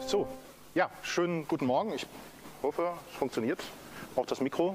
So, ja, schönen guten Morgen. Ich hoffe, es funktioniert. Auch das Mikro.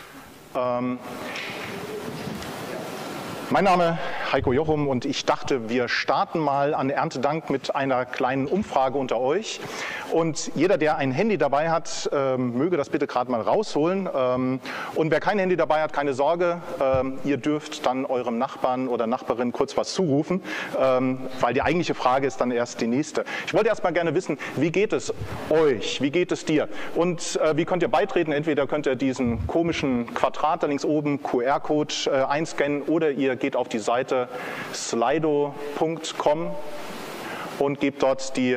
Mein Name Heiko Jochum und ich dachte, wir starten mal an Erntedank mit einer kleinen Umfrage unter euch. Und jeder, der ein Handy dabei hat, möge das bitte gerade mal rausholen. Und wer kein Handy dabei hat, keine Sorge, ihr dürft dann eurem Nachbarn oder Nachbarin kurz was zurufen, weil die eigentliche Frage ist dann erst die nächste. Ich wollte erst mal gerne wissen, wie geht es euch, wie geht es dir? Und wie könnt ihr beitreten? Entweder könnt ihr diesen komischen Quadrat da links oben, QR-Code einscannen, oder ihr geht auf die Seite slido.com und gebt dort die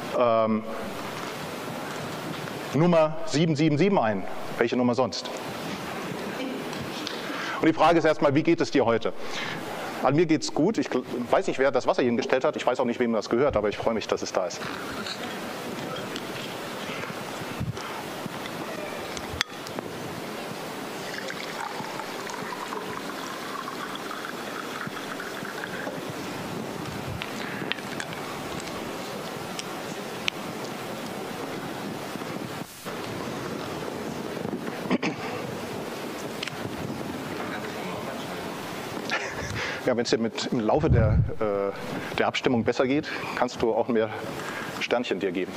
Nummer 777 ein. Welche Nummer sonst? Und die Frage ist erstmal, wie geht es dir heute? An mir geht es gut. Ich weiß nicht, wer das Wasser hier hingestellt hat. Ich weiß auch nicht, wem das gehört, aber ich freue mich, dass es da ist. Ja, wenn es dir im Laufe der Abstimmung besser geht, kannst du auch mehr Sternchen dir geben.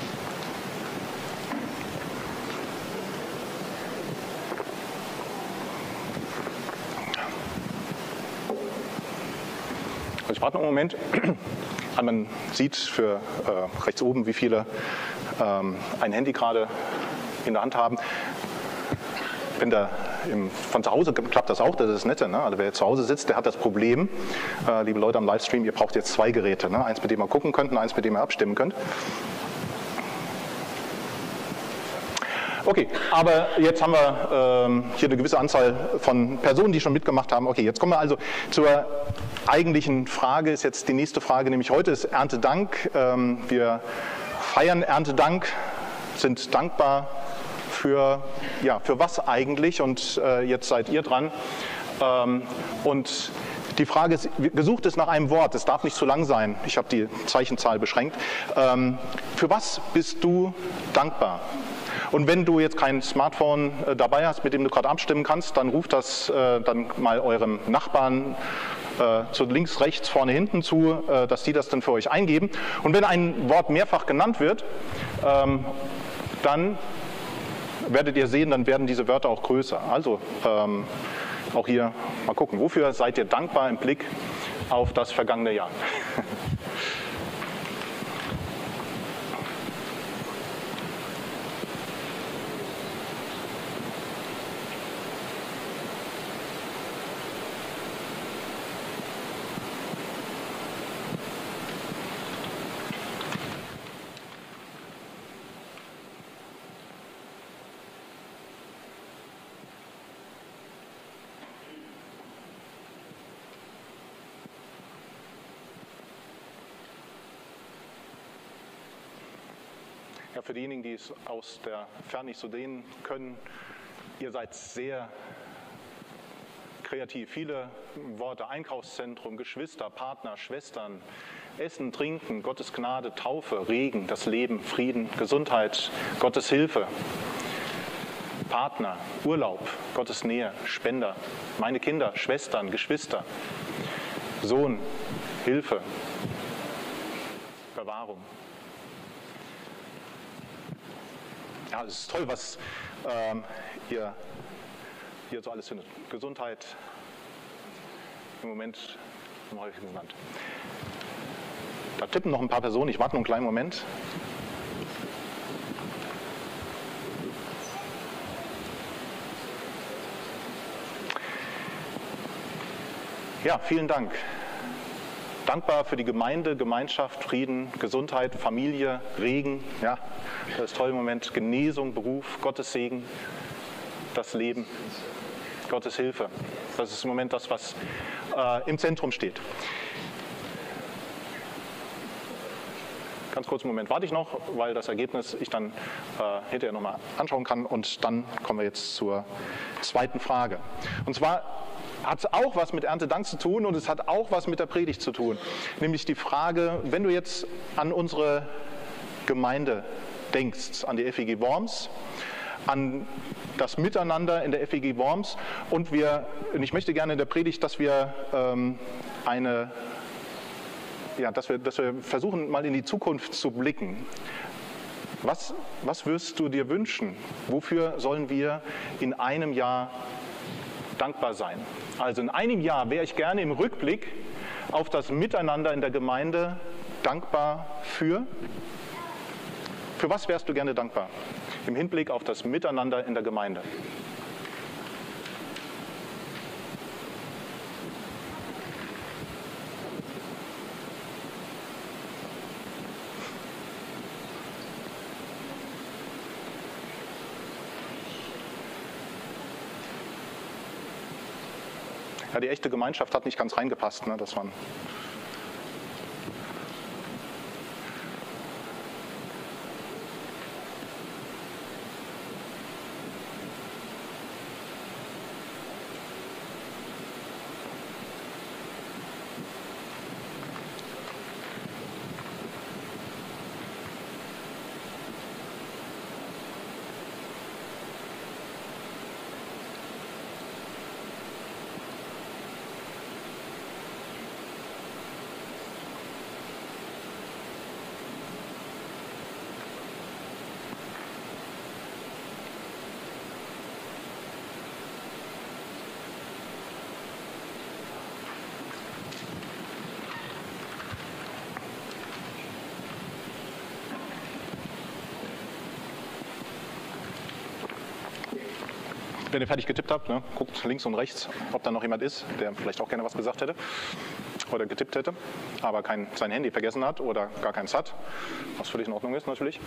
Also ich warte noch einen Moment. Man sieht für rechts oben, wie viele ein Handy gerade in der Hand haben. Wenn von zu Hause klappt das auch, das ist das Nette. Ne? Also wer zu Hause sitzt, der hat das Problem, liebe Leute am Livestream, ihr braucht jetzt zwei Geräte. Ne? Eins, mit dem ihr gucken könnt und eins, mit dem ihr abstimmen könnt. Okay, aber jetzt haben wir hier eine gewisse Anzahl von Personen, die schon mitgemacht haben. Okay, jetzt kommen wir also zur eigentlichen Frage, ist jetzt die nächste Frage, nämlich heute ist Erntedank. Wir feiern Erntedank, sind dankbar für was eigentlich, und jetzt seid ihr dran. Und die Frage ist, gesucht ist nach einem Wort, es darf nicht zu lang sein, ich habe die Zeichenzahl beschränkt. Für was bist du dankbar? Und wenn du jetzt kein Smartphone dabei hast, mit dem du gerade abstimmen kannst, dann ruft das dann mal eurem Nachbarn zu links, rechts, vorne, hinten zu, dass die das dann für euch eingeben. Und wenn ein Wort mehrfach genannt wird, dann werdet ihr sehen, dann werden diese Wörter auch größer. Also auch hier mal gucken, wofür seid ihr dankbar im Blick auf das vergangene Jahr? Ja, für diejenigen, die es aus der Ferne nicht so sehen können, ihr seid sehr kreativ. Viele Worte: Einkaufszentrum, Geschwister, Partner, Schwestern, Essen, Trinken, Gottes Gnade, Taufe, Regen, das Leben, Frieden, Gesundheit, Gottes Hilfe, Partner, Urlaub, Gottes Nähe, Spender, meine Kinder, Schwestern, Geschwister, Sohn, Hilfe, Bewahrung. Ja, es ist toll, was ihr hier so alles findet. Gesundheit, im Moment am häufigsten genannt. Da tippen noch ein paar Personen, ich warte noch einen kleinen Moment. Ja, vielen Dank. Dankbar für die Gemeinde, Gemeinschaft, Frieden, Gesundheit, Familie, Regen, ja, das ist toll im Moment, Genesung, Beruf, Gottes Segen, das Leben, Gottes Hilfe. Das ist im Moment das, was im Zentrum steht. Ganz kurz einen Moment warte ich noch, weil das Ergebnis ich dann hinterher nochmal anschauen kann, und dann kommen wir jetzt zur zweiten Frage. Und zwar hat es auch was mit Erntedank zu tun, und es hat auch was mit der Predigt zu tun. Nämlich die Frage, wenn du jetzt an unsere Gemeinde denkst, an die FEG Worms, an das Miteinander in der FEG Worms und ich möchte gerne in der Predigt, dass wir dass wir versuchen, mal in die Zukunft zu blicken. Was wirst du dir wünschen? Wofür sollen wir in einem Jahr dankbar sein? Also in einem Jahr wäre ich gerne im Rückblick auf das Miteinander in der Gemeinde dankbar für. Für was wärst du gerne dankbar? Im Hinblick auf das Miteinander in der Gemeinde. Ja, die echte Gemeinschaft hat nicht ganz reingepasst, ne? Das waren wenn ihr fertig getippt habt, ne, guckt links und rechts, ob da noch jemand ist, der vielleicht auch gerne was gesagt hätte oder getippt hätte, aber sein Handy vergessen hat oder gar keins hat, was völlig in Ordnung ist natürlich.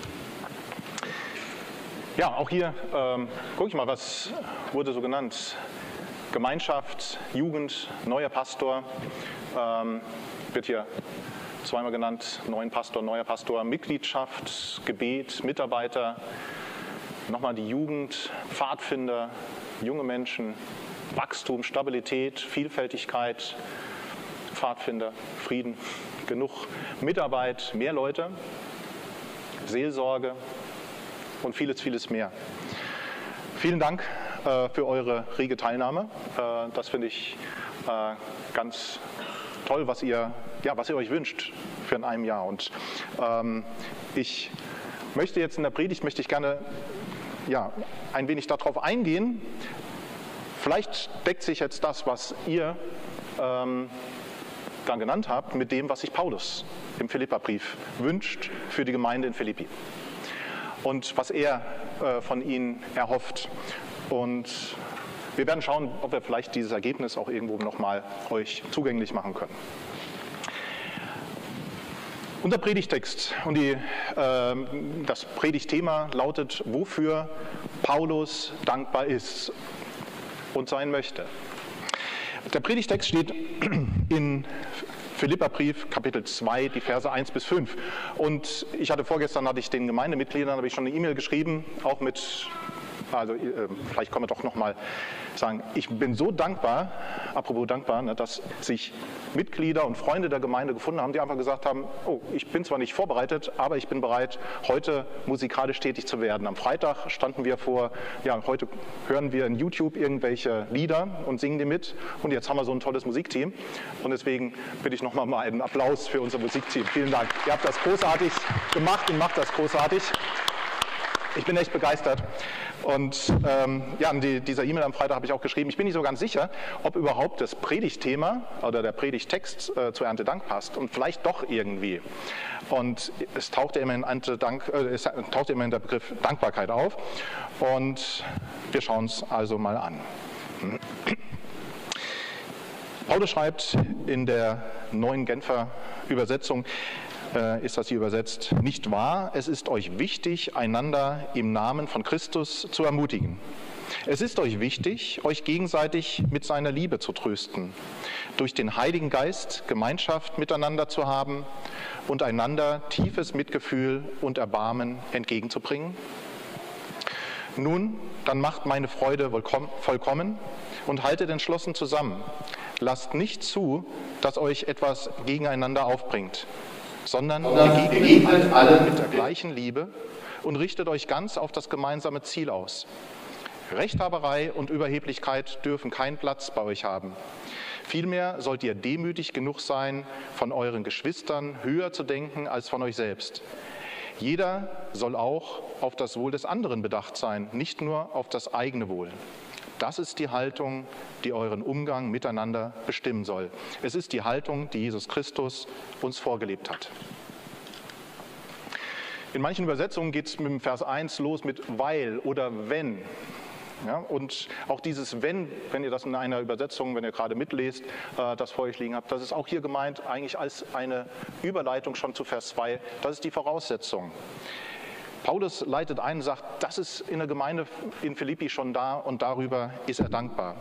Ja, auch hier gucke ich mal, was wurde so genannt. Gemeinschaft, Jugend, neuer Pastor, wird hier zweimal genannt, neuer Pastor, Mitgliedschaft, Gebet, Mitarbeiter, nochmal die Jugend, Pfadfinder, junge Menschen, Wachstum, Stabilität, Vielfältigkeit, Pfadfinder, Frieden, genug Mitarbeit, mehr Leute, Seelsorge und vieles, vieles mehr. Vielen Dank für eure rege Teilnahme. Das finde ich ganz toll, was ihr euch wünscht für in einem Jahr. Und ich möchte jetzt in der Predigt gerne ein wenig darauf eingehen. Vielleicht deckt sich jetzt das, was ihr dann genannt habt, mit dem, was sich Paulus im Philipperbrief wünscht für die Gemeinde in Philippi und was er von ihnen erhofft. Und wir werden schauen, ob wir vielleicht dieses Ergebnis auch irgendwo nochmal euch zugänglich machen können. Unser Predigtext und das Predigtthema lautet, wofür Paulus dankbar ist und sein möchte. Der Predigtext steht in Philipperbrief, Kapitel 2, die Verse 1 bis 5. Und vorgestern hatte ich den Gemeindemitgliedern schon eine E-Mail geschrieben, auch mit, vielleicht können wir doch nochmal sagen, ich bin so dankbar, apropos dankbar, ne, dass sich Mitglieder und Freunde der Gemeinde gefunden haben, die einfach gesagt haben, oh, ich bin zwar nicht vorbereitet, aber ich bin bereit, heute musikalisch tätig zu werden. Am Freitag standen wir heute hören wir in YouTube irgendwelche Lieder und singen die mit und jetzt haben wir so ein tolles Musikteam und deswegen bitte ich nochmal einen Applaus für unser Musikteam. Vielen Dank. Ihr habt das großartig gemacht und macht das großartig. Ich bin echt begeistert. Und in dieser E-Mail am Freitag habe ich auch geschrieben, ich bin nicht so ganz sicher, ob überhaupt das Predigtthema oder der Predigttext zur Erntedank passt und vielleicht doch irgendwie. Und es taucht ja immer in der Begriff Dankbarkeit auf und wir schauen es also mal an. Paulus schreibt in der neuen Genfer Übersetzung, ist das hier übersetzt, nicht wahr, es ist euch wichtig, einander im Namen von Christus zu ermutigen. Es ist euch wichtig, euch gegenseitig mit seiner Liebe zu trösten, durch den Heiligen Geist Gemeinschaft miteinander zu haben und einander tiefes Mitgefühl und Erbarmen entgegenzubringen. Nun, dann macht meine Freude vollkommen und haltet entschlossen zusammen. Lasst nicht zu, dass euch etwas gegeneinander aufbringt, sondern begegnet allen mit der gleichen Liebe, und richtet euch ganz auf das gemeinsame Ziel aus. Rechthaberei und Überheblichkeit dürfen keinen Platz bei euch haben. Vielmehr sollt ihr demütig genug sein, von euren Geschwistern höher zu denken als von euch selbst. Jeder soll auch auf das Wohl des anderen bedacht sein, nicht nur auf das eigene Wohl. Das ist die Haltung, die euren Umgang miteinander bestimmen soll. Es ist die Haltung, die Jesus Christus uns vorgelebt hat. In manchen Übersetzungen geht es mit dem Vers 1 los mit weil oder wenn. Ja, und auch dieses wenn ihr das in einer Übersetzung, wenn ihr gerade mitlest, das vor euch liegen habt, das ist auch hier gemeint eigentlich als eine Überleitung schon zu Vers 2. Das ist die Voraussetzung. Paulus leitet ein und sagt, das ist in der Gemeinde in Philippi schon da und darüber ist er dankbar.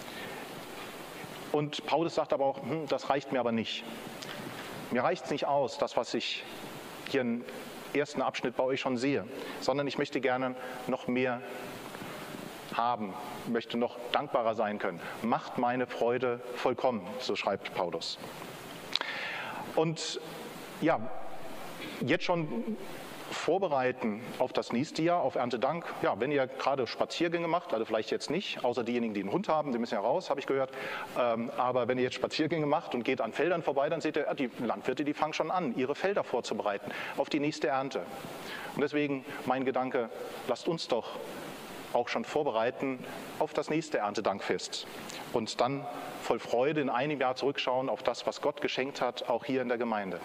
Und Paulus sagt aber auch, das reicht mir aber nicht. Mir reicht es nicht aus, das, was ich hier im ersten Abschnitt bei euch schon sehe, sondern ich möchte gerne noch mehr haben, möchte noch dankbarer sein können. Macht meine Freude vollkommen, so schreibt Paulus. Und ja, jetzt schon vorbereiten auf das nächste Jahr, auf Erntedank. Ja, wenn ihr gerade Spaziergänge macht, also vielleicht jetzt nicht, außer diejenigen, die einen Hund haben, die müssen ja raus, habe ich gehört. Aber wenn ihr jetzt Spaziergänge macht und geht an Feldern vorbei, dann seht ihr, die Landwirte, die fangen schon an, ihre Felder vorzubereiten auf die nächste Ernte. Und deswegen mein Gedanke, lasst uns doch auch schon vorbereiten auf das nächste Erntedankfest und dann voll Freude in einem Jahr zurückschauen auf das, was Gott geschenkt hat, auch hier in der Gemeinde.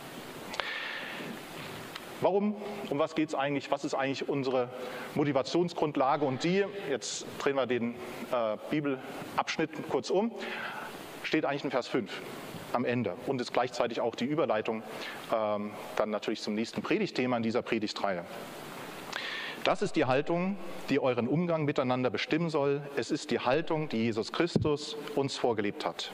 Warum? Um was geht es eigentlich? Was ist eigentlich unsere Motivationsgrundlage? Und die, jetzt drehen wir den Bibelabschnitt kurz um, steht eigentlich in Vers 5 am Ende und ist gleichzeitig auch die Überleitung dann natürlich zum nächsten Predigtthema in dieser Predigtreihe. Das ist die Haltung, die euren Umgang miteinander bestimmen soll. Es ist die Haltung, die Jesus Christus uns vorgelebt hat.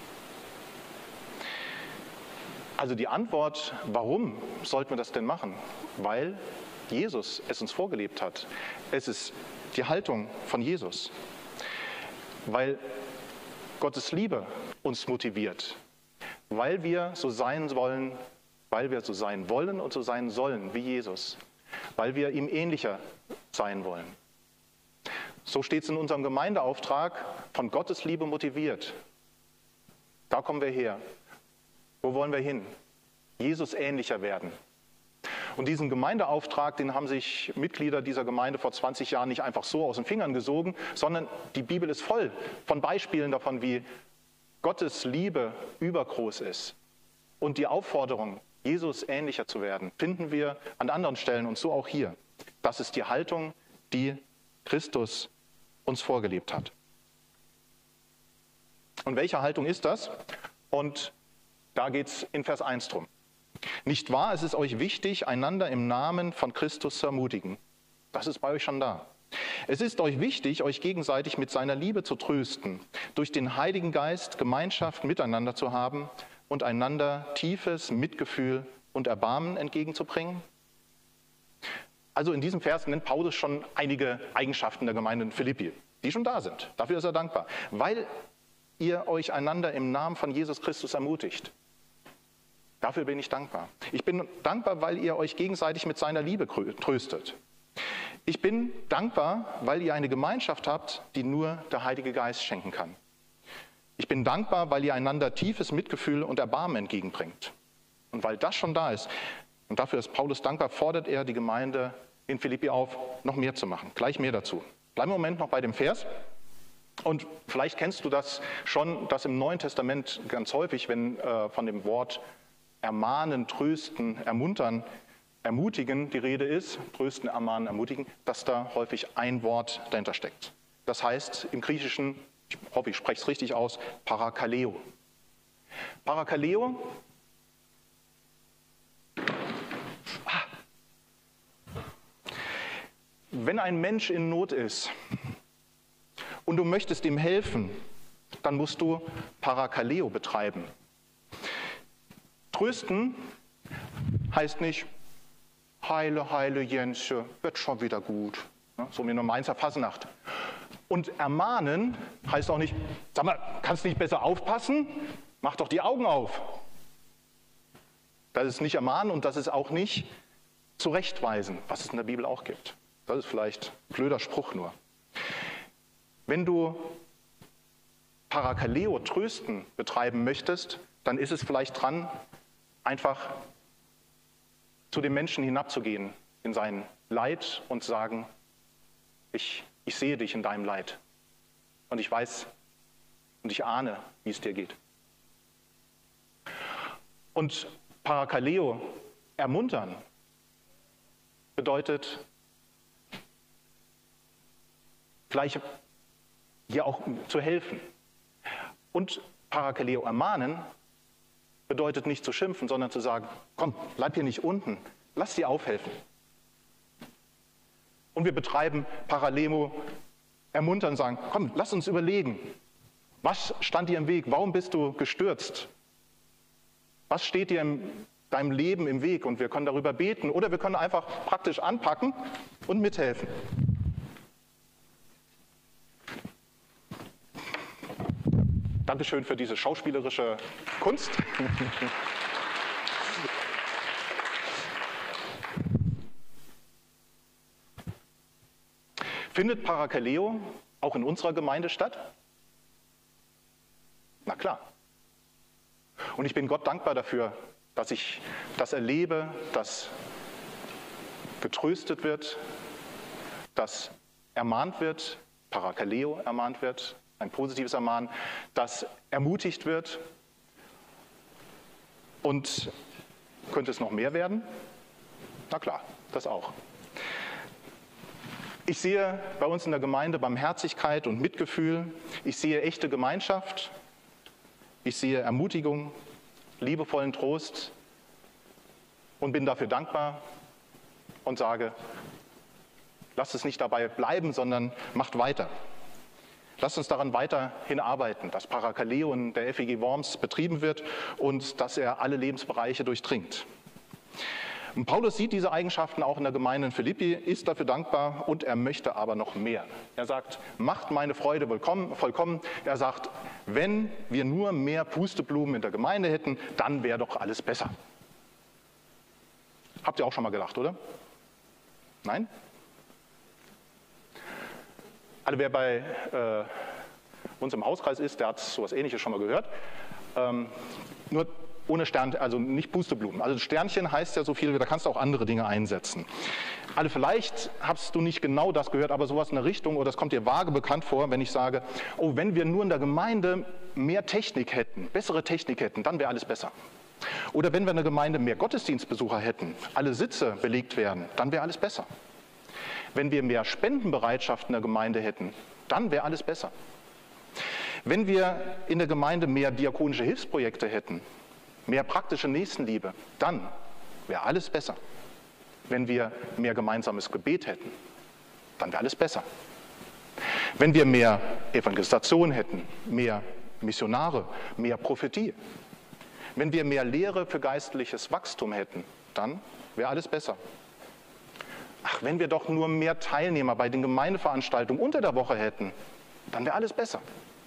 Also die Antwort, warum sollten wir das denn machen? Weil Jesus es uns vorgelebt hat. Es ist die Haltung von Jesus. Weil Gottes Liebe uns motiviert. Weil wir so sein wollen, und so sein sollen wie Jesus. Weil wir ihm ähnlicher sein wollen. So steht es in unserem Gemeindeauftrag, von Gottes Liebe motiviert. Da kommen wir her. Wo wollen wir hin? Jesus ähnlicher werden. Und diesen Gemeindeauftrag, den haben sich Mitglieder dieser Gemeinde vor 20 Jahren nicht einfach so aus den Fingern gesogen, sondern die Bibel ist voll von Beispielen davon, wie Gottes Liebe übergroß ist. Und die Aufforderung, Jesus ähnlicher zu werden, finden wir an anderen Stellen und so auch hier. Das ist die Haltung, die Christus uns vorgelebt hat. Und welche Haltung ist das? Und da geht es in Vers 1 drum. Nicht wahr, es ist euch wichtig, einander im Namen von Christus zu ermutigen. Das ist bei euch schon da. Es ist euch wichtig, euch gegenseitig mit seiner Liebe zu trösten, durch den Heiligen Geist Gemeinschaft miteinander zu haben und einander tiefes Mitgefühl und Erbarmen entgegenzubringen? Also in diesem Vers nennt Paulus schon einige Eigenschaften der Gemeinde in Philippi, die schon da sind. Dafür ist er dankbar. Weil ihr euch einander im Namen von Jesus Christus ermutigt. Dafür bin ich dankbar. Ich bin dankbar, weil ihr euch gegenseitig mit seiner Liebe tröstet. Ich bin dankbar, weil ihr eine Gemeinschaft habt, die nur der Heilige Geist schenken kann. Ich bin dankbar, weil ihr einander tiefes Mitgefühl und Erbarmen entgegenbringt. Und weil das schon da ist, und dafür ist Paulus dankbar, fordert er die Gemeinde in Philippi auf, noch mehr zu machen. Gleich mehr dazu. Bleiben wir im Moment noch bei dem Vers. Und vielleicht kennst du das schon, dass im Neuen Testament ganz häufig, wenn von dem Wort ermahnen, trösten, ermuntern, ermutigen die Rede ist, trösten, ermahnen, ermutigen, dass da häufig ein Wort dahinter steckt. Das heißt im Griechischen, ich hoffe, ich spreche es richtig aus, Parakaleo. Parakaleo wenn ein Mensch in Not ist und du möchtest ihm helfen, dann musst du Parakaleo betreiben. Trösten heißt nicht, heile, heile Jensche, wird schon wieder gut. So wie eine Mainzer Fasnacht. Und ermahnen heißt auch nicht, sag mal, kannst du nicht besser aufpassen? Mach doch die Augen auf. Das ist nicht ermahnen und das ist auch nicht zurechtweisen, was es in der Bibel auch gibt. Das ist vielleicht ein blöder Spruch nur. Wenn du Parakaleo, Trösten, betreiben möchtest, dann ist es vielleicht dran, einfach zu dem Menschen hinabzugehen in sein Leid und sagen, ich sehe dich in deinem Leid und ich weiß und ich ahne, wie es dir geht. Und Parakaleo, ermuntern, bedeutet vielleicht hier auch zu helfen. Und Parakaleo, ermahnen, bedeutet nicht zu schimpfen, sondern zu sagen, komm, bleib hier nicht unten, lass dir aufhelfen. Und wir betreiben Paralemo, ermuntern, sagen, komm, lass uns überlegen, was stand dir im Weg, warum bist du gestürzt? Was steht dir in deinem Leben im Weg? Und wir können darüber beten oder wir können einfach praktisch anpacken und mithelfen. Dankeschön für diese schauspielerische Kunst. Findet Parakaleo auch in unserer Gemeinde statt? Na klar. Und ich bin Gott dankbar dafür, dass ich das erlebe, dass getröstet wird, dass ermahnt wird, Parakaleo ermahnt wird, ein positives Ermahnen, dass ermutigt wird. Und könnte es noch mehr werden? Na klar, das auch. Ich sehe bei uns in der Gemeinde Barmherzigkeit und Mitgefühl. Ich sehe echte Gemeinschaft. Ich sehe Ermutigung, liebevollen Trost und bin dafür dankbar und sage, lasst es nicht dabei bleiben, sondern macht weiter. Lasst uns daran weiterhin arbeiten, dass Parakaleo in der FEG Worms betrieben wird und dass er alle Lebensbereiche durchdringt. Und Paulus sieht diese Eigenschaften auch in der Gemeinde in Philippi, ist dafür dankbar und er möchte aber noch mehr. Er sagt, macht meine Freude vollkommen. Er sagt, wenn wir nur mehr Pusteblumen in der Gemeinde hätten, dann wäre doch alles besser. Habt ihr auch schon mal gedacht, oder? Nein? Also wer bei uns im Hauskreis ist, der hat sowas Ähnliches schon mal gehört. Nur ohne Sternchen, also nicht Pusteblumen. Also Sternchen heißt ja so viel, da kannst du auch andere Dinge einsetzen. Also vielleicht hast du nicht genau das gehört, aber sowas in der Richtung, oder das kommt dir vage bekannt vor, wenn ich sage, oh, wenn wir nur in der Gemeinde mehr Technik hätten, bessere Technik hätten, dann wäre alles besser. Oder wenn wir in der Gemeinde mehr Gottesdienstbesucher hätten, alle Sitze belegt werden, dann wäre alles besser. Wenn wir mehr Spendenbereitschaft in der Gemeinde hätten, dann wäre alles besser. Wenn wir in der Gemeinde mehr diakonische Hilfsprojekte hätten, mehr praktische Nächstenliebe, dann wäre alles besser. Wenn wir mehr gemeinsames Gebet hätten, dann wäre alles besser. Wenn wir mehr Evangelisation hätten, mehr Missionare, mehr Prophetie, wenn wir mehr Lehre für geistliches Wachstum hätten, dann wäre alles besser. Ach, wenn wir doch nur mehr Teilnehmer bei den Gemeindeveranstaltungen unter der Woche hätten, dann wäre alles besser.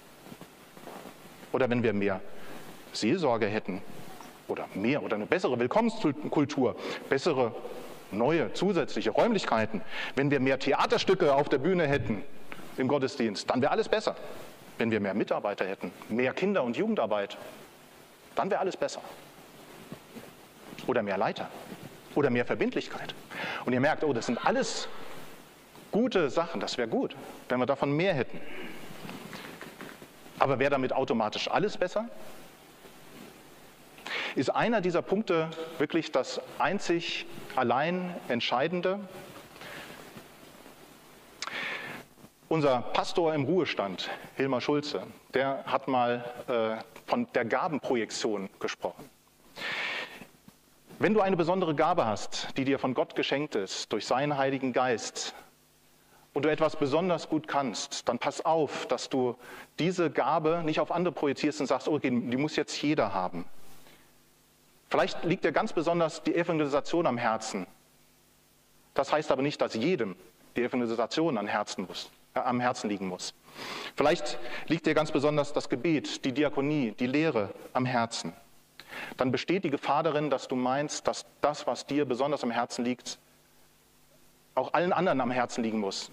Oder wenn wir mehr Seelsorge hätten oder eine bessere Willkommenskultur, bessere, neue, zusätzliche Räumlichkeiten, wenn wir mehr Theaterstücke auf der Bühne hätten im Gottesdienst, dann wäre alles besser. Wenn wir mehr Mitarbeiter hätten, mehr Kinder- und Jugendarbeit, dann wäre alles besser. Oder mehr Leiter oder mehr Verbindlichkeit. Und ihr merkt, oh, das sind alles gute Sachen, das wäre gut, wenn wir davon mehr hätten. Aber wäre damit automatisch alles besser? Ist einer dieser Punkte wirklich das einzig allein Entscheidende? Unser Pastor im Ruhestand, Hilmar Schulze, der hat mal von der Gabenprojektion gesprochen. Wenn du eine besondere Gabe hast, die dir von Gott geschenkt ist, durch seinen Heiligen Geist, und du etwas besonders gut kannst, dann pass auf, dass du diese Gabe nicht auf andere projizierst und sagst, okay, die muss jetzt jeder haben. Vielleicht liegt dir ganz besonders die Evangelisation am Herzen. Das heißt aber nicht, dass jedem die Evangelisation am Herzen liegen muss. Vielleicht liegt dir ganz besonders das Gebet, die Diakonie, die Lehre am Herzen. Dann besteht die Gefahr darin, dass du meinst, dass das, was dir besonders am Herzen liegt, auch allen anderen am Herzen liegen muss.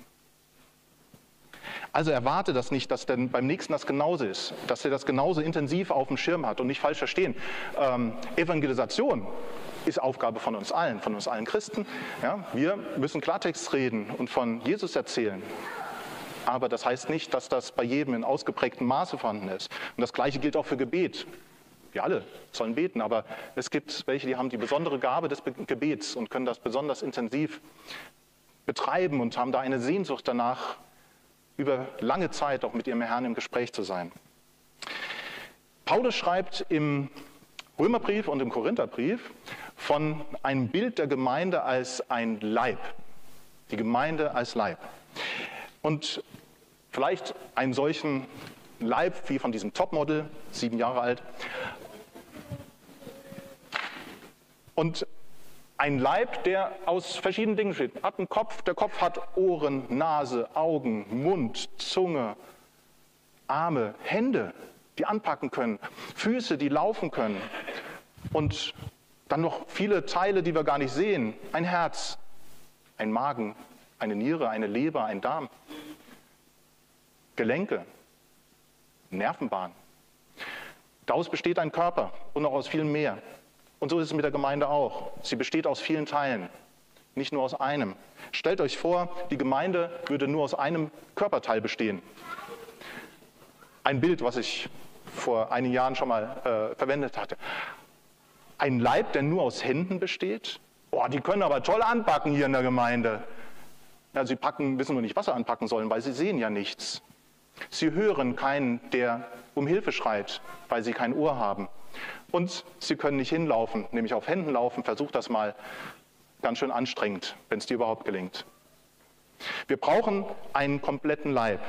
Also erwarte das nicht, dass dann beim nächsten das genauso ist, dass er das genauso intensiv auf dem Schirm hat und nicht falsch verstehen. Evangelisation ist Aufgabe von uns allen Christen. Ja, wir müssen Klartext reden und von Jesus erzählen. Aber das heißt nicht, dass das bei jedem in ausgeprägtem Maße vorhanden ist. Und das Gleiche gilt auch für Gebet. Wir alle sollen beten, aber es gibt welche, die haben die besondere Gabe des Gebets und können das besonders intensiv betreiben und haben da eine Sehnsucht danach, über lange Zeit auch mit ihrem Herrn im Gespräch zu sein. Paulus schreibt im Römerbrief und im Korintherbrief von einem Bild der Gemeinde als ein Leib. Die Gemeinde als Leib. Und vielleicht einen solchen Leib wie von diesem Topmodel, 7 Jahre alt. Und ein Leib, der aus verschiedenen Dingen besteht. Hat einen Kopf, der Kopf hat Ohren, Nase, Augen, Mund, Zunge, Arme, Hände, die anpacken können, Füße, die laufen können und dann noch viele Teile, die wir gar nicht sehen. Ein Herz, ein Magen, eine Niere, eine Leber, ein Darm, Gelenke, Nervenbahn. Daraus besteht ein Körper und noch aus viel mehr. Und so ist es mit der Gemeinde auch. Sie besteht aus vielen Teilen, nicht nur aus einem. Stellt euch vor, die Gemeinde würde nur aus einem Körperteil bestehen. Ein Bild, was ich vor einigen Jahren schon mal verwendet hatte. Ein Leib, der nur aus Händen besteht? Boah, die können aber toll anpacken hier in der Gemeinde. Ja, sie wissen nur nicht, was sie anpacken sollen, weil sie sehen ja nichts. Sie hören keinen, der um Hilfe schreit, weil sie kein Ohr haben. Und sie können nicht hinlaufen, nämlich auf Händen laufen. Versucht das mal, ganz schön anstrengend, wenn es dir überhaupt gelingt. Wir brauchen einen kompletten Leib.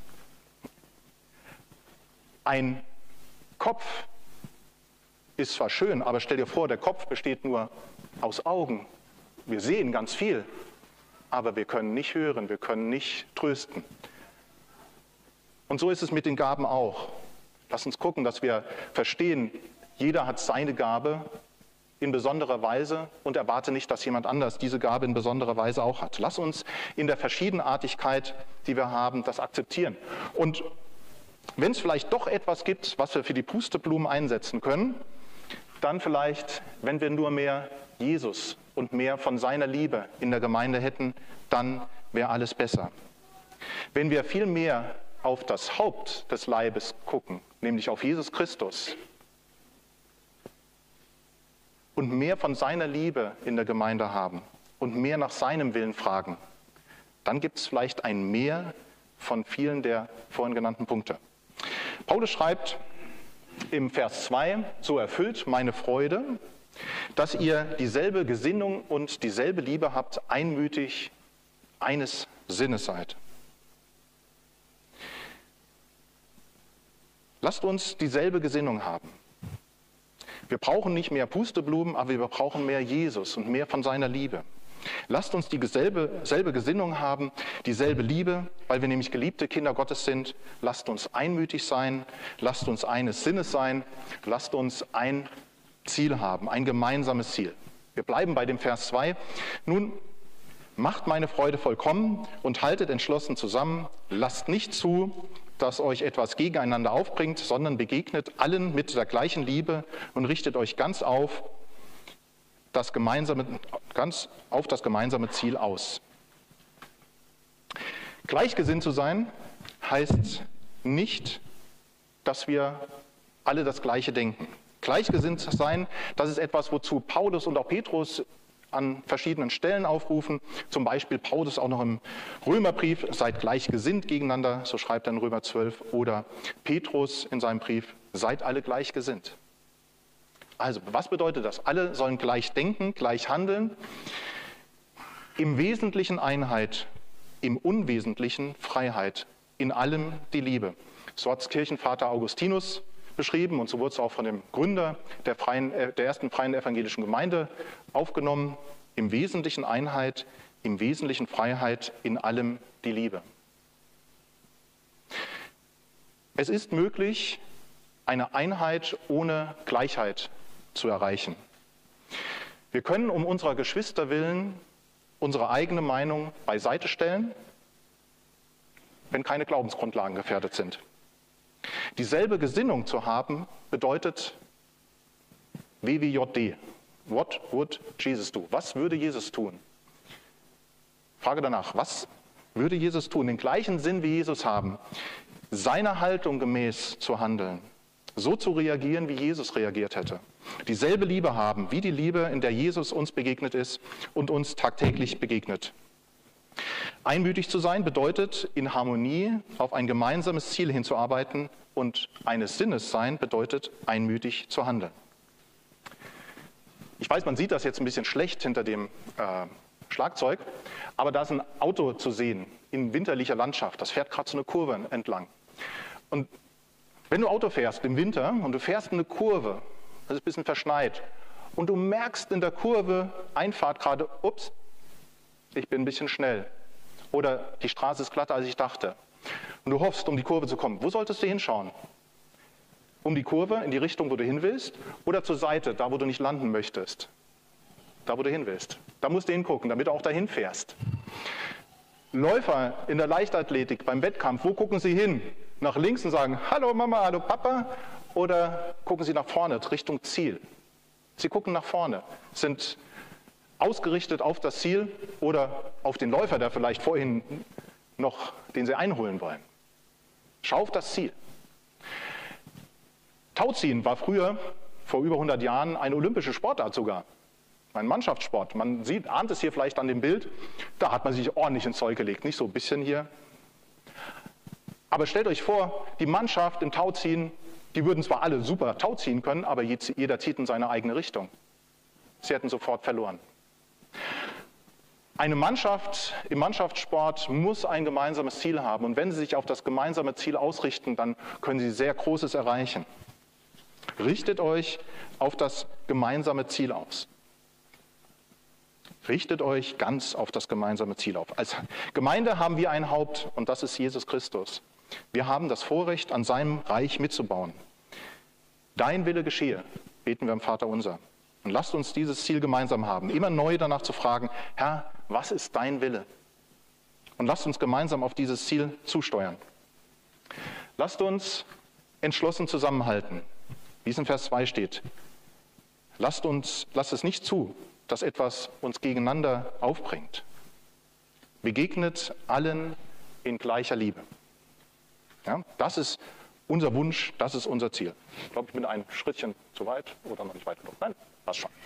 Ein Kopf ist zwar schön, aber stell dir vor, der Kopf besteht nur aus Augen. Wir sehen ganz viel, aber wir können nicht hören, wir können nicht trösten. Und so ist es mit den Gaben auch. Lass uns gucken, dass wir verstehen, jeder hat seine Gabe in besonderer Weise und erwarte nicht, dass jemand anders diese Gabe in besonderer Weise auch hat. Lass uns in der Verschiedenartigkeit, die wir haben, das akzeptieren. Und wenn es vielleicht doch etwas gibt, was wir für die Pusteblumen einsetzen können, dann vielleicht, wenn wir nur mehr Jesus und mehr von seiner Liebe in der Gemeinde hätten, dann wäre alles besser. Wenn wir viel mehr auf das Haupt des Leibes gucken, nämlich auf Jesus Christus, und mehr von seiner Liebe in der Gemeinde haben und mehr nach seinem Willen fragen, dann gibt es vielleicht ein Mehr von vielen der vorhin genannten Punkte. Paulus schreibt im Vers 2, so erfüllt meine Freude, dass ihr dieselbe Gesinnung und dieselbe Liebe habt, einmütig eines Sinnes seid. Lasst uns dieselbe Gesinnung haben. Wir brauchen nicht mehr Pusteblumen, aber wir brauchen mehr Jesus und mehr von seiner Liebe. Lasst uns dieselbe Gesinnung haben, dieselbe Liebe, weil wir nämlich geliebte Kinder Gottes sind. Lasst uns einmütig sein, lasst uns eines Sinnes sein, lasst uns ein Ziel haben, ein gemeinsames Ziel. Wir bleiben bei dem Vers 2. Nun, macht meine Freude vollkommen und haltet entschlossen zusammen. Lasst nicht zu, dass euch etwas gegeneinander aufbringt, sondern begegnet allen mit der gleichen Liebe und richtet euch ganz auf das gemeinsame Ziel aus. Gleichgesinnt zu sein heißt nicht, dass wir alle das Gleiche denken. Gleichgesinnt sein, das ist etwas, wozu Paulus und auch Petrus an verschiedenen Stellen aufrufen. Zum Beispiel Paulus auch noch im Römerbrief, seid gleichgesinnt gegeneinander, so schreibt er in Römer 12. Oder Petrus in seinem Brief, seid alle gleichgesinnt. Also, was bedeutet das? Alle sollen gleich denken, gleich handeln. Im Wesentlichen Einheit, im Unwesentlichen Freiheit, in allem die Liebe. So hat es Kirchenvater Augustinus beschrieben und so wurde es auch von dem Gründer der ersten freien evangelischen Gemeinde aufgenommen. Im Wesentlichen Einheit, im Wesentlichen Freiheit, in allem die Liebe. Es ist möglich, eine Einheit ohne Gleichheit zu erreichen. Wir können um unserer Geschwister willen unsere eigene Meinung beiseite stellen, wenn keine Glaubensgrundlagen gefährdet sind. Dieselbe Gesinnung zu haben, bedeutet WWJD. What would Jesus do? Was würde Jesus tun? Frage danach, was würde Jesus tun? Den gleichen Sinn wie Jesus haben, seiner Haltung gemäß zu handeln, so zu reagieren, wie Jesus reagiert hätte. Dieselbe Liebe haben, wie die Liebe, in der Jesus uns begegnet ist und uns tagtäglich begegnet. Einmütig zu sein bedeutet, in Harmonie auf ein gemeinsames Ziel hinzuarbeiten, und eines Sinnes sein bedeutet, einmütig zu handeln. Ich weiß, man sieht das jetzt ein bisschen schlecht hinter dem Schlagzeug, aber da ist ein Auto zu sehen in winterlicher Landschaft. Das fährt gerade so eine Kurve entlang. Und wenn du Auto fährst im Winter und du fährst eine Kurve, das ist ein bisschen verschneit, und du merkst in der Kurve Einfahrt gerade, ups, ich bin ein bisschen schnell. Oder die Straße ist glatter, als ich dachte. Und du hoffst, um die Kurve zu kommen. Wo solltest du hinschauen? Um die Kurve, in die Richtung, wo du hin willst, oder zur Seite, da wo du nicht landen möchtest? Da wo du hin willst. Da musst du hingucken, damit du auch dahin fährst. Läufer in der Leichtathletik, beim Wettkampf, wo gucken sie hin? Nach links und sagen, hallo Mama, hallo Papa, oder gucken sie nach vorne, Richtung Ziel? Sie gucken nach vorne, sind ausgerichtet auf das Ziel oder auf den Läufer, der vielleicht vorhin noch, den sie einholen wollen. Schau auf das Ziel. Tauziehen war früher, vor über 100 Jahren, eine olympische Sportart sogar. Ein Mannschaftssport. Man ahnt es hier vielleicht an dem Bild, da hat man sich ordentlich ins Zeug gelegt, nicht so ein bisschen hier. Aber stellt euch vor, die Mannschaft im Tauziehen, die würden zwar alle super Tauziehen können, aber jeder zieht in seine eigene Richtung. Sie hätten sofort verloren. Eine Mannschaft im Mannschaftssport muss ein gemeinsames Ziel haben. Und wenn sie sich auf das gemeinsame Ziel ausrichten, dann können sie sehr Großes erreichen. Richtet euch auf das gemeinsame Ziel aus. Richtet euch ganz auf das gemeinsame Ziel auf. Als Gemeinde haben wir ein Haupt, und das ist Jesus Christus. Wir haben das Vorrecht, an seinem Reich mitzubauen. Dein Wille geschehe, beten wir im Vaterunser. Und lasst uns dieses Ziel gemeinsam haben, immer neu danach zu fragen, Herr, was ist dein Wille? Und lasst uns gemeinsam auf dieses Ziel zusteuern. Lasst uns entschlossen zusammenhalten, wie es in Vers 2 steht. Lasst es nicht zu, dass etwas uns gegeneinander aufbringt. Begegnet allen in gleicher Liebe. Ja, das ist unser Wunsch, das ist unser Ziel. Ich glaube, ich bin ein Schrittchen zu weit oder noch nicht weit genug. Nein, passt schon.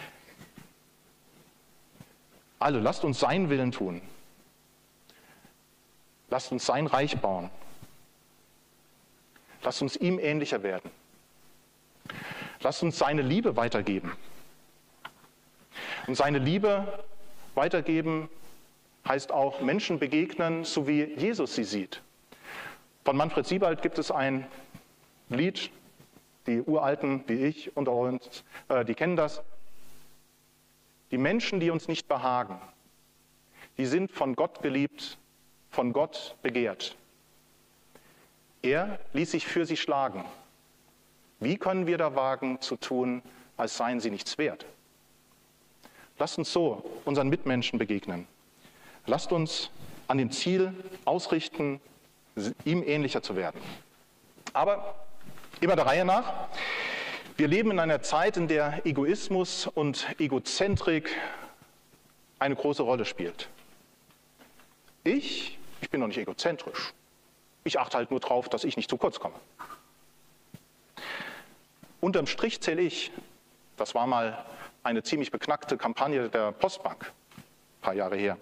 Also lasst uns seinen Willen tun. Lasst uns sein Reich bauen. Lasst uns ihm ähnlicher werden. Lasst uns seine Liebe weitergeben. Und seine Liebe weitergeben heißt auch Menschen begegnen, so wie Jesus sie sieht. Von Manfred Siebald gibt es ein Lied, die Uralten wie ich unter uns, die kennen das. Die Menschen, die uns nicht behagen, die sind von Gott geliebt, von Gott begehrt. Er ließ sich für sie schlagen. Wie können wir da wagen zu tun, als seien sie nichts wert? Lasst uns so unseren Mitmenschen begegnen. Lasst uns an dem Ziel ausrichten, ihm ähnlicher zu werden. Aber immer der Reihe nach. Wir leben in einer Zeit, in der Egoismus und Egozentrik eine große Rolle spielt. Ich bin doch nicht egozentrisch. Ich achte halt nur darauf, dass ich nicht zu kurz komme. Unterm Strich zähle ich, das war mal eine ziemlich beknackte Kampagne der Postbank, ein paar Jahre her.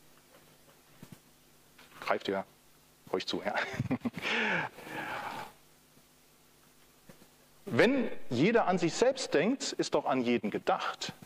Greift ihr euch zu, ja. Wenn jeder an sich selbst denkt, ist doch an jeden gedacht.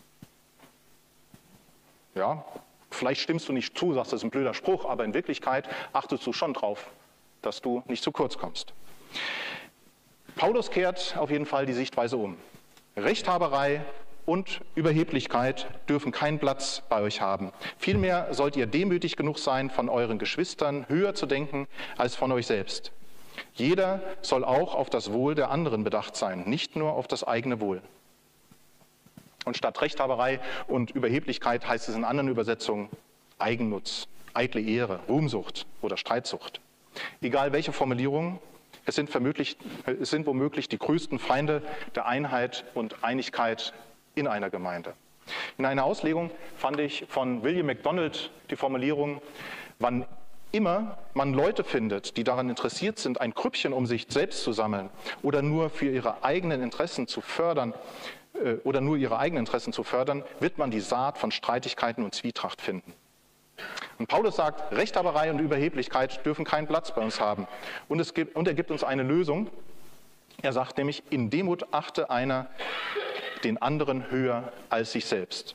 Ja, vielleicht stimmst du nicht zu, sagst, das ist ein blöder Spruch, aber in Wirklichkeit achtest du schon drauf, dass du nicht zu kurz kommst. Paulus kehrt auf jeden Fall die Sichtweise um. Rechthaberei und Überheblichkeit dürfen keinen Platz bei euch haben. Vielmehr sollt ihr demütig genug sein, von euren Geschwistern höher zu denken als von euch selbst. Jeder soll auch auf das Wohl der anderen bedacht sein, nicht nur auf das eigene Wohl. Und statt Rechthaberei und Überheblichkeit heißt es in anderen Übersetzungen Eigennutz, eitle Ehre, Ruhmsucht oder Streitsucht. Egal welche Formulierung, es sind womöglich die größten Feinde der Einheit und Einigkeit in einer Gemeinde. In einer Auslegung fand ich von William MacDonald die Formulierung: Wann immer man Leute findet, die daran interessiert sind, ein Krüppchen um sich selbst zu sammeln oder nur ihre eigenen Interessen zu fördern, wird man die Saat von Streitigkeiten und Zwietracht finden. Und Paulus sagt, Rechthaberei und Überheblichkeit dürfen keinen Platz bei uns haben. Und er gibt uns eine Lösung. Er sagt nämlich, in Demut achte einer den anderen höher als sich selbst.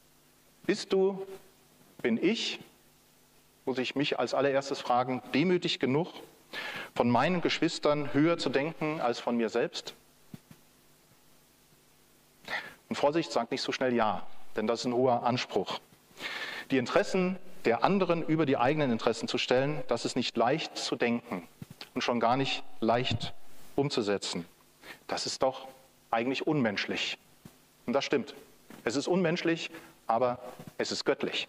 Bin ich, muss ich mich als allererstes fragen, demütig genug, von meinen Geschwistern höher zu denken als von mir selbst? Und Vorsicht, sagt nicht so schnell ja, denn das ist ein hoher Anspruch. Die Interessen der anderen über die eigenen Interessen zu stellen, das ist nicht leicht zu denken und schon gar nicht leicht umzusetzen. Das ist doch eigentlich unmenschlich. Und das stimmt. Es ist unmenschlich, aber es ist göttlich.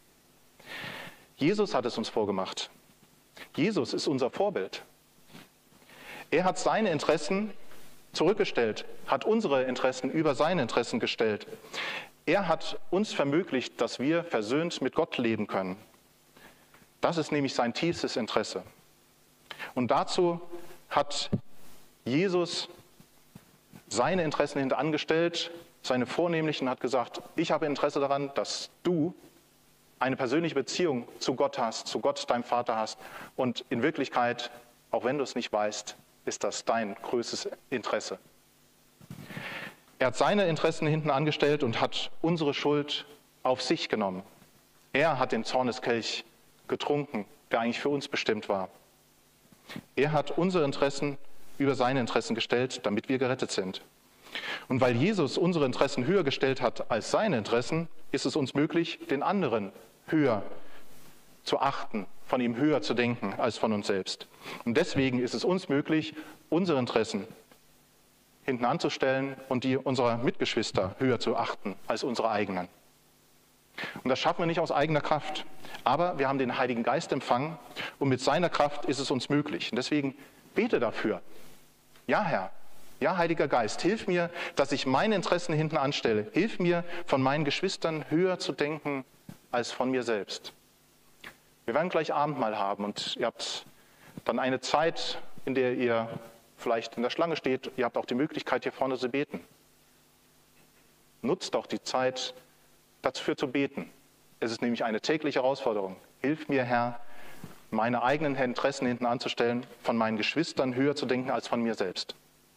Jesus hat es uns vorgemacht. Jesus ist unser Vorbild. Er hat seine Interessen zurückgestellt, hat unsere Interessen über seine Interessen gestellt. Er hat uns vermöglicht, dass wir versöhnt mit Gott leben können. Das ist nämlich sein tiefstes Interesse. Und dazu hat Jesus seine Interessen hintangestellt, seine vornehmlichen, hat gesagt, ich habe Interesse daran, dass du eine persönliche Beziehung zu Gott hast, zu Gott, deinem Vater hast. Und in Wirklichkeit, auch wenn du es nicht weißt, ist das dein größtes Interesse. Er hat seine Interessen hinten angestellt und hat unsere Schuld auf sich genommen. Er hat den Zorneskelch getrunken, der eigentlich für uns bestimmt war. Er hat unsere Interessen über seine Interessen gestellt, damit wir gerettet sind. Und weil Jesus unsere Interessen höher gestellt hat als seine Interessen, ist es uns möglich, den anderen höher zu achten, von ihm höher zu denken als von uns selbst. Und deswegen ist es uns möglich, unsere Interessen hinten anzustellen und die unserer Mitgeschwister höher zu achten als unsere eigenen. Und das schaffen wir nicht aus eigener Kraft. Aber wir haben den Heiligen Geist empfangen und mit seiner Kraft ist es uns möglich. Und deswegen bete dafür. Ja, Herr, ja, Heiliger Geist, hilf mir, dass ich meine Interessen hinten anstelle. Hilf mir, von meinen Geschwistern höher zu denken als von mir selbst. Wir werden gleich Abendmahl haben und ihr habt dann eine Zeit, in der ihr vielleicht in der Schlange steht. Ihr habt auch die Möglichkeit, hier vorne zu beten. Nutzt doch die Zeit, dafür zu beten. Es ist nämlich eine tägliche Herausforderung. Hilf mir, Herr, meine eigenen Interessen hinten anzustellen, von meinen Geschwistern höher zu denken als von mir selbst.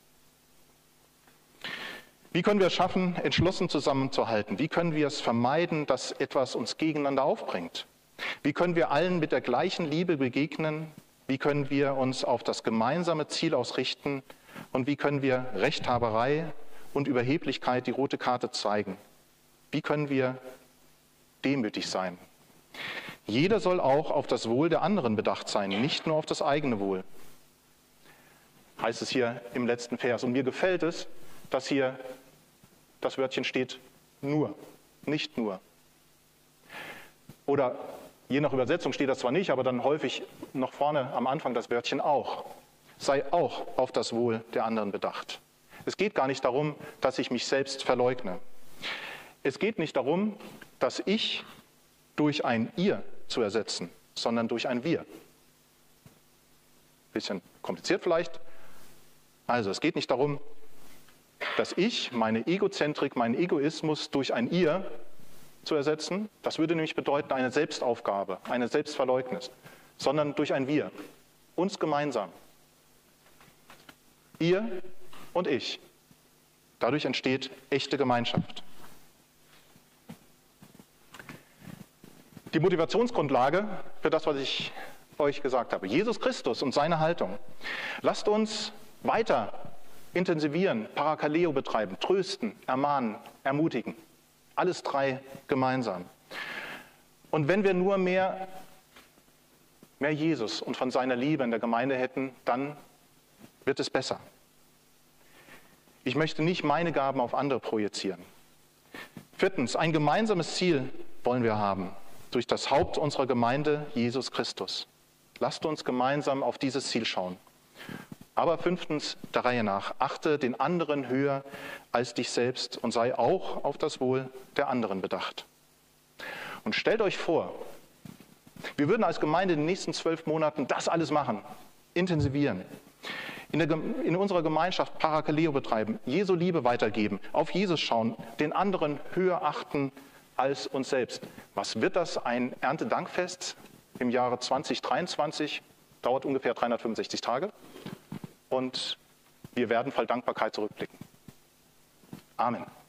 Wie können wir es schaffen, entschlossen zusammenzuhalten? Wie können wir es vermeiden, dass etwas uns gegeneinander aufbringt? Wie können wir allen mit der gleichen Liebe begegnen? Wie können wir uns auf das gemeinsame Ziel ausrichten? Und wie können wir Rechthaberei und Überheblichkeit die rote Karte zeigen? Wie können wir demütig sein? Jeder soll auch auf das Wohl der anderen bedacht sein, nicht nur auf das eigene Wohl. Heißt es hier im letzten Vers. Und mir gefällt es, dass hier das Wörtchen steht, nur, nicht nur. Oder je nach Übersetzung steht das zwar nicht, aber dann häufig noch vorne am Anfang das Wörtchen auch. Sei auch auf das Wohl der anderen bedacht. Es geht gar nicht darum, dass ich mich selbst verleugne. Es geht nicht darum, das Ich durch ein Ihr zu ersetzen, sondern durch ein Wir. Bisschen kompliziert vielleicht. Also es geht nicht darum, das Ich, meine Egozentrik, meinen Egoismus durch ein Ihr zu ersetzen. Das würde nämlich bedeuten eine Selbstaufgabe, eine Selbstverleugnis, sondern durch ein Wir, uns gemeinsam. Ihr und ich. Dadurch entsteht echte Gemeinschaft. Die Motivationsgrundlage für das, was ich euch gesagt habe. Jesus Christus und seine Haltung. Lasst uns weiter intensivieren, Parakaleo betreiben, trösten, ermahnen, ermutigen. Alles drei gemeinsam. Und wenn wir nur mehr Jesus und von seiner Liebe in der Gemeinde hätten, dann wird es besser. Ich möchte nicht meine Gaben auf andere projizieren. Viertens, ein gemeinsames Ziel wollen wir haben durch das Haupt unserer Gemeinde, Jesus Christus. Lasst uns gemeinsam auf dieses Ziel schauen. Aber fünftens, der Reihe nach, achte den anderen höher als dich selbst und sei auch auf das Wohl der anderen bedacht. Und stellt euch vor, wir würden als Gemeinde in den nächsten 12 Monaten das alles machen, intensivieren, in unserer Gemeinschaft Parakaleo betreiben, Jesu Liebe weitergeben, auf Jesus schauen, den anderen höher achten als uns selbst. Was wird das, ein Erntedankfest im Jahre 2023? Dauert ungefähr 365 Tage. Und wir werden voll Dankbarkeit zurückblicken. Amen.